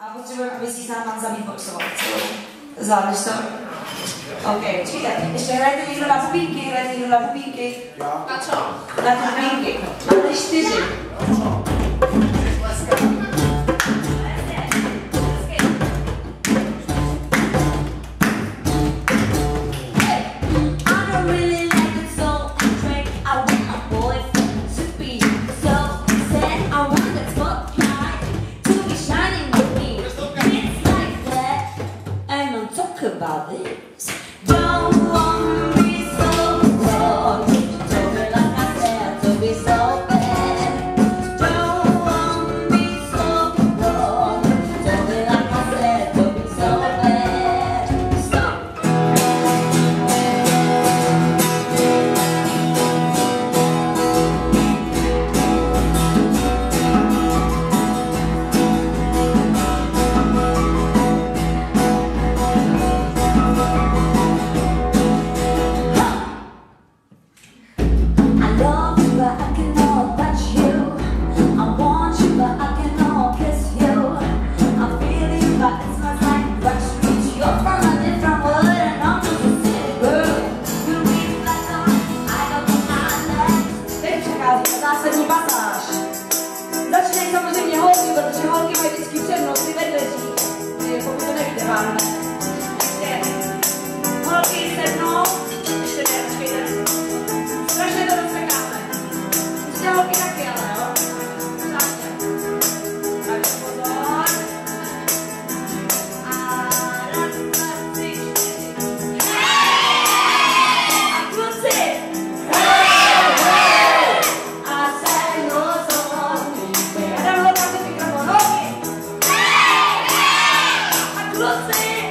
A potřebujeme, aby si s náma zabeatboxoval celou. Zvládneš to? OK, počkejte, ještě hrajte někdo na bubínky, Na co? Na ty bubínky. Máte 4. About this. Don't want me so wrong. Told me like I said to be so bad. Don't want me so wrong. Told me like I said to be so bad. Stop. Zásadní pasáž. Začínají samozřejmě holky, protože holky mají vždycky přednost, ty vedleží. Pokud to nevíte, vážné. Holky sednou, ještě ne, počkejte. Strašně to rozsekáme. Musíte holky taky, ale jo? Strašně. Tak pozor. A raz, dva, 3, 4. A kluci! Let's see!